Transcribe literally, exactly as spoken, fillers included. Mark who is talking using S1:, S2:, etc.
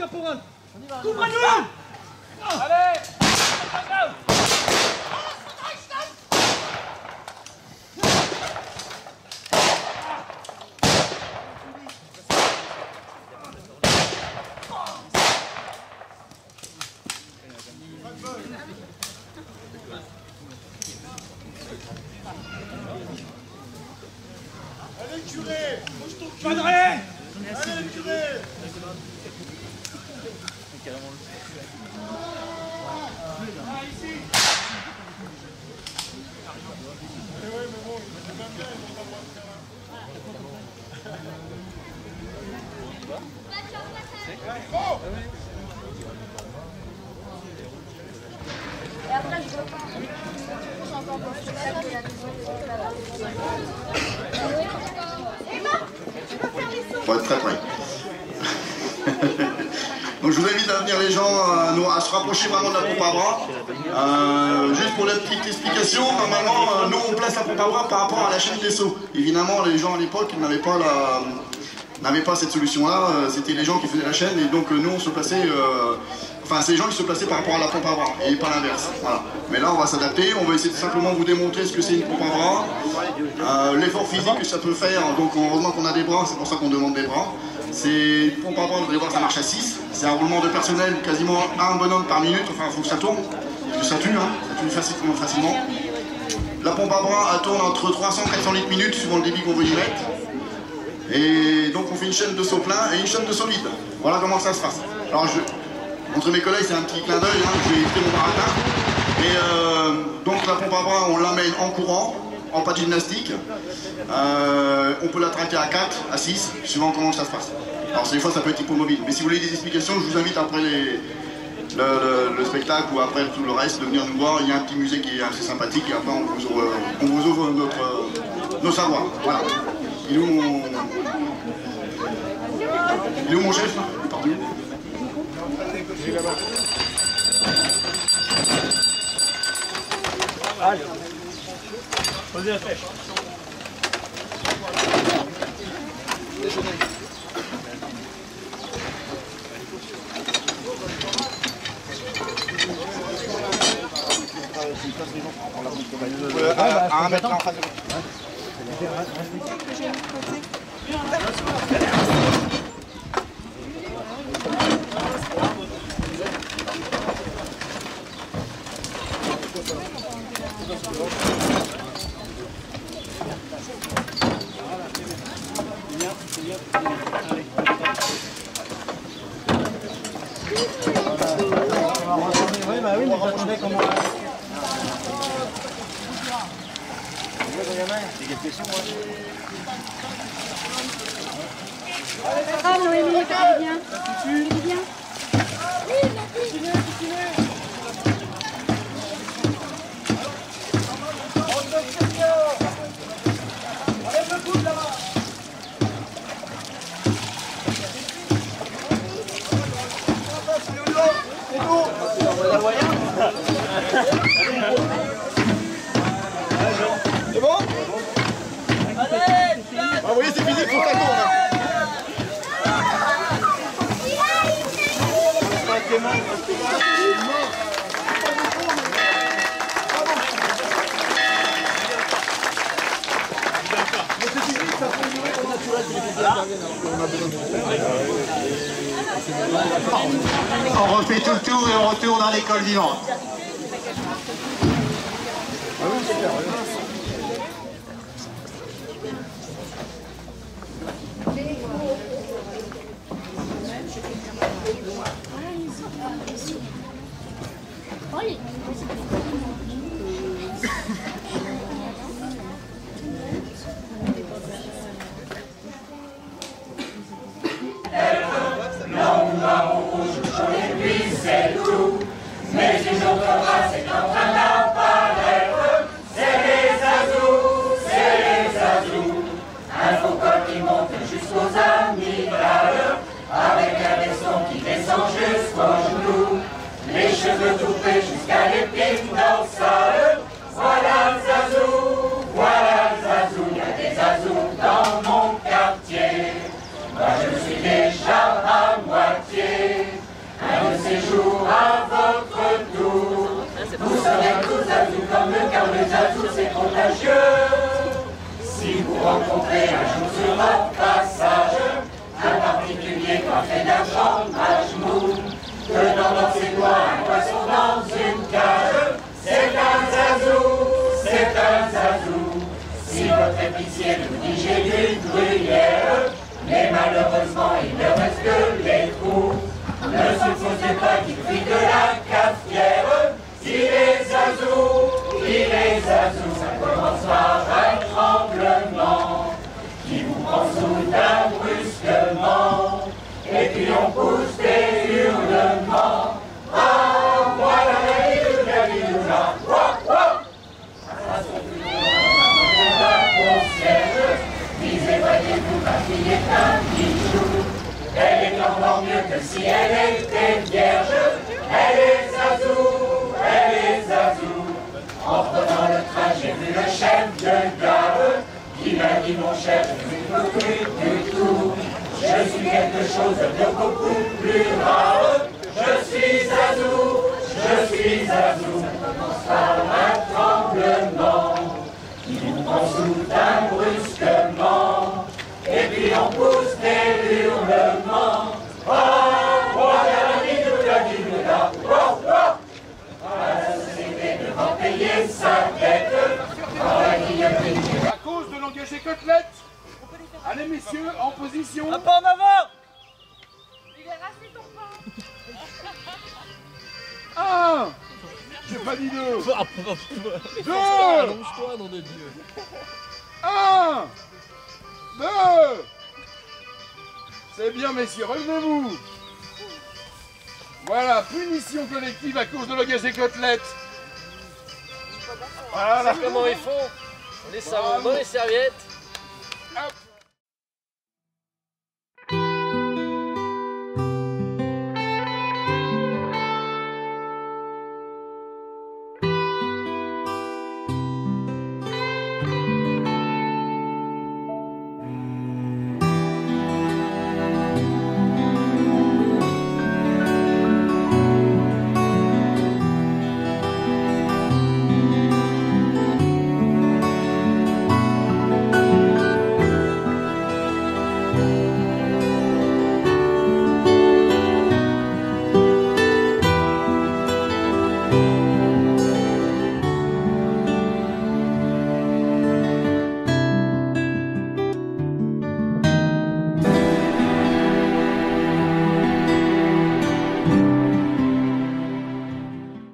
S1: caporal. Couvre-nous. Allez.
S2: Allez le curé, bouge ton cul.
S1: Padré.
S2: Allez le curé.
S1: Ah, ici.
S2: Mais ouais, mais bon, ils aiment bien, ils ont pas le droit de faire un... Oh.
S3: Et après, je veux pas. J'ai encore pas fait ça, puis la
S4: Faut être très près. Donc je vous invite à venir les gens à, nous, à se rapprocher vraiment de la pompe à bras. Euh, juste pour la petite explication, normalement euh, nous on place la pompe à bras par rapport à la chaîne des seaux. Évidemment les gens à l'époque n'avaient pas la n'avaient pas cette solution-là, c'était les gens qui faisaient la chaîne et donc euh, nous on se plaçait, euh, enfin c'est les gens qui se plaçaient par rapport à la pompe à bras et pas l'inverse. Voilà. Mais là on va s'adapter, on va essayer de simplement vous démontrer ce que c'est une pompe à bras, euh, l'effort physique que ça peut faire, donc heureusement qu'on a des bras, c'est pour ça qu'on demande des bras. C'est une pompe à bras, vous allez voir ça marche à six, c'est un roulement de personnel quasiment un bonhomme par minute, enfin il faut que ça tourne, parce que ça tue, hein, ça tue facilement, facilement. La pompe à bras elle tourne entre trois cents et quatre cents litres minute suivant le débit qu'on veut y mettre. Et donc on fait une chaîne de saut plein et une chaîne de saut vide. Voilà comment ça se passe. Alors je entre mes collègues c'est un petit clin d'œil, hein, je vais éviter mon baratin. Et euh, donc la pompe à bras on l'amène en courant, en pas de gymnastique. Euh, on peut la traquer à quatre, à six, suivant comment ça se passe. Alors des fois ça peut être hippomobile. Mais si vous voulez des explications, je vous invite après les, le, le, le spectacle ou après tout le reste de venir nous voir. Il y a un petit musée qui est assez sympathique et après on vous ouvre, on vous ouvre notre, euh, nos savoirs. Voilà. Il est où mon... Il est où mon chef là? Il est partout.
S1: Allez. Posez la flèche.
S4: Euh, à, à un mètre en face de vous.
S1: Oui, bah oui, mais j'attendais comment... C'est quelle question, moi?
S3: Ah, Noémie, il est bien. Il est bien. Oui, merci.
S4: C'est bon? Allez! Ah, vous voyez, c'est fini, il faut que ça tourne.
S5: On refait tout le tour et on retourne à l'école vivante.
S6: C'est tout, mais une autre race est en train d'apparaître. C'est les azous, c'est les azous. Un faux col qui monte jusqu'aux amygdales, avec un veston qui descend jusqu'aux genoux. Les cheveux touffés jusqu'à l'épine dorsale. Voilà le zazou, voilà le zazou. Il y a des azous dans mon quartier. Moi je suis déjà à moitié. rencontrer un jour sur notre passage un particulier coiffé d'un fromage que dans ses doigts un poisson dans une cage. C'est un zazou, c'est un zazou. Si votre épicier nous dit j'ai du gruyère, mais malheureusement il ne reste que les trous. Ne supposez pas qu'il crie de la cafetière. Il est zazou, il est zazou. Ça commence par un tremblement qui vous prend soudain brusquement. Et puis on pousse des hurlements. Ah, voilà la bidoula, bidoula, wouah, wouah. Ça se fait de la concierge. Disez, voyez-vous, ma fille est un bijou. Elle est encore mieux que si elle était vierge. Elle est zazou, elle est zazou. En prenant le train, j'ai vu le chef de gare qui m'a dit, mon cher, je ne veux plus du tout. Je suis quelque chose de beaucoup plus rare. Je suis zazou, je suis zazou. Ça commence par un tremblement qui nous prend soudain brusquement. Et puis on pousse des hurlements. Oh, voilà la bidoula, bidoula, oh, oh. La société devant payer sa dette. Dans la guillotine.
S2: À cause de l'engagé côtelette. Allez messieurs, en position.
S1: Un pas en avant.
S3: Il est rassé ton pain.
S2: Un. J'ai pas dit deux. Deux.
S1: Allonge-toi, nom de Dieu.
S2: Un. Deux. C'est bien messieurs, revenez-vous. Voilà, punition collective à cause de l'engagé côtelette. Voilà.
S1: Comment ils font? Les savons dans les serviettes.
S2: Hop.